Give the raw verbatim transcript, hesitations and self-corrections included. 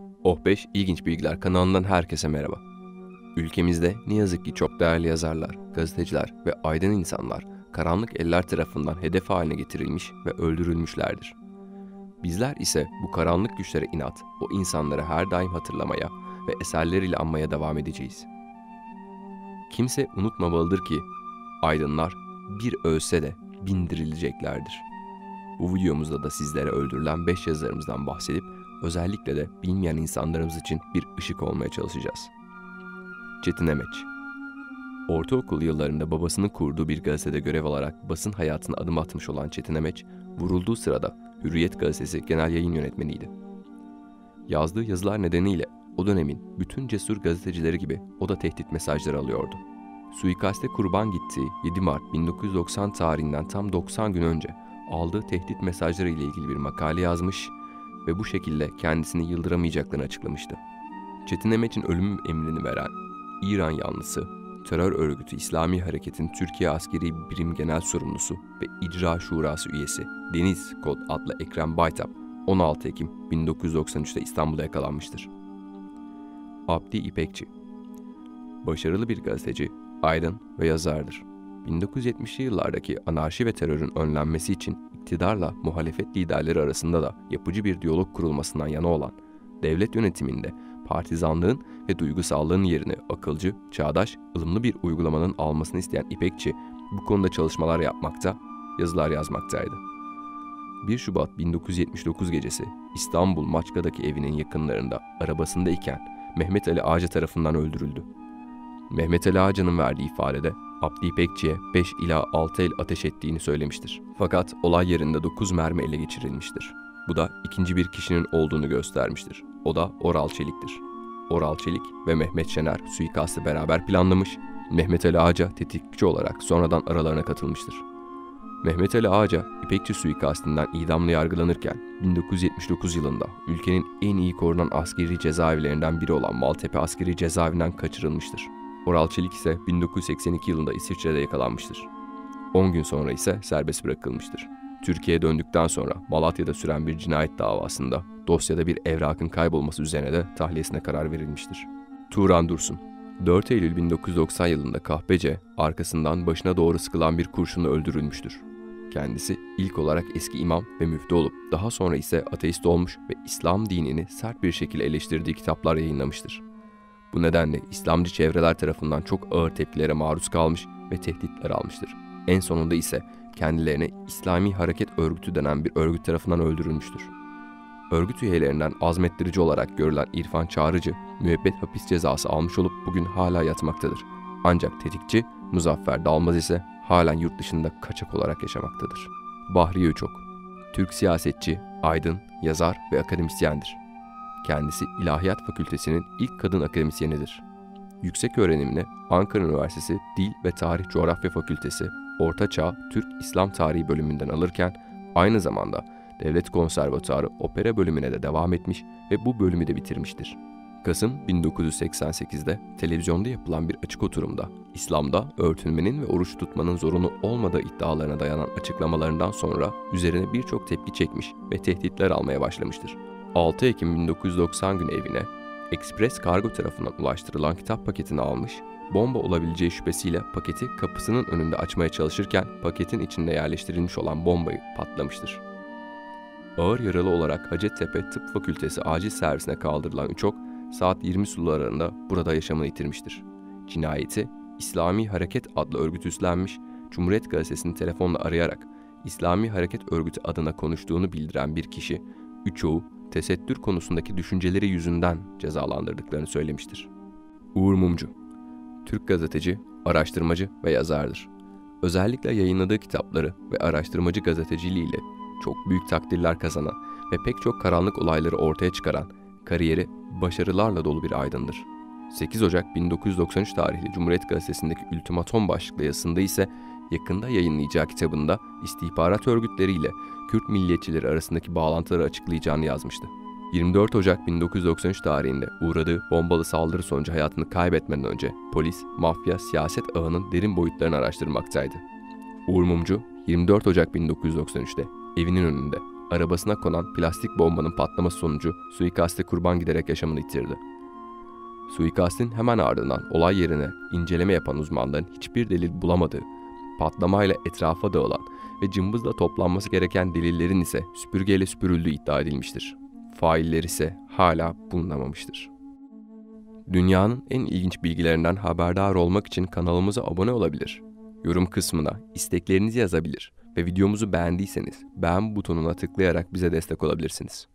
Oh beş İlginç Bilgiler kanalından herkese merhaba. Ülkemizde ne yazık ki çok değerli yazarlar, gazeteciler ve aydın insanlar karanlık eller tarafından hedef haline getirilmiş ve öldürülmüşlerdir. Bizler ise bu karanlık güçlere inat, o insanları her daim hatırlamaya ve eserleriyle anmaya devam edeceğiz. Kimse unutmamalıdır ki aydınlar bir ölse de bindirileceklerdir. Bu videomuzda da sizlere öldürülen beş yazarımızdan bahsedip özellikle de bilmeyen insanlarımız için bir ışık olmaya çalışacağız. Çetin Emeç. Ortaokul yıllarında babasının kurduğu bir gazetede görev alarak basın hayatına adım atmış olan Çetin Emeç, vurulduğu sırada Hürriyet Gazetesi genel yayın yönetmeniydi. Yazdığı yazılar nedeniyle o dönemin bütün cesur gazetecileri gibi o da tehdit mesajları alıyordu. Suikaste kurban gittiği yedi Mart bin dokuz yüz doksan tarihinden tam doksan gün önce aldığı tehdit mesajları ile ilgili bir makale yazmış ve bu şekilde kendisini yıldıramayacaklarını açıklamıştı. Çetin Emeç'in ölüm emrini veren İran yanlısı, terör örgütü İslami Hareket'in Türkiye Askeri Birim Genel Sorumlusu ve İcra Şurası üyesi Deniz Kod adlı Ekrem Baytap on altı Ekim bin dokuz yüz doksan üçte İstanbul'da yakalanmıştır. Abdi İpekçi. Başarılı bir gazeteci, aydın ve yazardır. bin dokuz yüz yetmişli yıllardaki anarşi ve terörün önlenmesi için iktidarla muhalefet liderleri arasında da yapıcı bir diyalog kurulmasından yana olan, devlet yönetiminde partizanlığın ve duygusallığın yerini akılcı, çağdaş, ılımlı bir uygulamanın almasını isteyen İpekçi bu konuda çalışmalar yapmakta, yazılar yazmaktaydı. bir Şubat bin dokuz yüz yetmiş dokuz gecesi İstanbul Maçka'daki evinin yakınlarında arabasındayken Mehmet Ali Ağca tarafından öldürüldü. Mehmet Ali Ağca'nın verdiği ifadede Abdi İpekçi'ye beş ila altı el ateş ettiğini söylemiştir. Fakat olay yerinde dokuz mermi ele geçirilmiştir. Bu da ikinci bir kişinin olduğunu göstermiştir. O da Oral Çelik'tir. Oral Çelik ve Mehmet Şener suikastı beraber planlamış, Mehmet Ali Ağca tetikçi olarak sonradan aralarına katılmıştır. Mehmet Ali Ağca, İpekçi suikastinden idamla yargılanırken bin dokuz yüz yetmiş dokuz yılında ülkenin en iyi korunan askeri cezaevlerinden biri olan Maltepe Askeri Cezaevinden kaçırılmıştır. Oral Çelik ise bin dokuz yüz seksen iki yılında İsviçre'de yakalanmıştır. on gün sonra ise serbest bırakılmıştır. Türkiye'ye döndükten sonra Malatya'da süren bir cinayet davasında dosyada bir evrakın kaybolması üzerine de tahliyesine karar verilmiştir. Turan Dursun. dört Eylül bin dokuz yüz doksan yılında Kahpece, arkasından başına doğru sıkılan bir kurşunla öldürülmüştür. Kendisi ilk olarak eski imam ve müftü olup daha sonra ise ateist olmuş ve İslam dinini sert bir şekilde eleştirdiği kitaplar yayınlamıştır. Bu nedenle İslamcı çevreler tarafından çok ağır tepkilere maruz kalmış ve tehditler almıştır. En sonunda ise kendilerine İslami Hareket Örgütü denen bir örgüt tarafından öldürülmüştür. Örgüt üyelerinden azmettirici olarak görülen İrfan Çağrıcı, müebbet hapis cezası almış olup bugün hala yatmaktadır. Ancak tetikçi Muzaffer Dalmaz ise halen yurt dışında kaçak olarak yaşamaktadır. Bahriye Üçok. Türk siyasetçi, aydın, yazar ve akademisyendir. Kendisi İlahiyat Fakültesi'nin ilk kadın akademisyenidir. Yüksek öğrenimini Ankara Üniversitesi Dil ve Tarih Coğrafya Fakültesi Ortaçağ Türk İslam Tarihi bölümünden alırken aynı zamanda Devlet Konservatuarı Opera bölümüne de devam etmiş ve bu bölümü de bitirmiştir. Kasım bin dokuz yüz seksen sekizde televizyonda yapılan bir açık oturumda İslam'da örtünmenin ve oruç tutmanın zorunlu olmadığı iddialarına dayanan açıklamalarından sonra üzerine birçok tepki çekmiş ve tehditler almaya başlamıştır. altı Ekim bin dokuz yüz doksan günü evine Ekspres Kargo tarafından ulaştırılan kitap paketini almış, bomba olabileceği şüphesiyle paketi kapısının önünde açmaya çalışırken paketin içinde yerleştirilmiş olan bombayı patlamıştır. Ağır yaralı olarak Hacettepe Tıp Fakültesi acil servisine kaldırılan Üçok, saat yirmi sularında burada yaşamını yitirmiştir. Cinayeti İslami Hareket adlı örgüt üstlenmiş, Cumhuriyet Gazetesi'ni telefonla arayarak İslami Hareket Örgütü adına konuştuğunu bildiren bir kişi, Üçok'u tesettür konusundaki düşünceleri yüzünden cezalandırdıklarını söylemiştir. Uğur Mumcu. Türk gazeteci, araştırmacı ve yazardır. Özellikle yayınladığı kitapları ve araştırmacı gazeteciliğiyle çok büyük takdirler kazanan ve pek çok karanlık olayları ortaya çıkaran, kariyeri başarılarla dolu bir aydındır. sekiz Ocak bin dokuz yüz doksan üç tarihli Cumhuriyet Gazetesi'ndeki Ultimatom başlıklı yazısında ise yakında yayınlayacağı kitabında istihbarat örgütleriyle Kürt milliyetçileri arasındaki bağlantıları açıklayacağını yazmıştı. yirmi dört Ocak bin dokuz yüz doksan üç tarihinde uğradığı bombalı saldırı sonucu hayatını kaybetmeden önce polis, mafya, siyaset ağının derin boyutlarını araştırmaktaydı. Uğur Mumcu, yirmi dört Ocak bin dokuz yüz doksan üçte evinin önünde arabasına konan plastik bombanın patlaması sonucu suikaste kurban giderek yaşamını yitirdi. Suikastin hemen ardından olay yerine inceleme yapan uzmanların hiçbir delil bulamadığı, patlamayla etrafa dağılan ve cımbızla toplanması gereken delillerin ise süpürgeyle süpürüldüğü iddia edilmiştir. Failler ise hala bulunamamıştır. Dünyanın en ilginç bilgilerinden haberdar olmak için kanalımıza abone olabilir, yorum kısmına isteklerinizi yazabilir ve videomuzu beğendiyseniz beğen butonuna tıklayarak bize destek olabilirsiniz.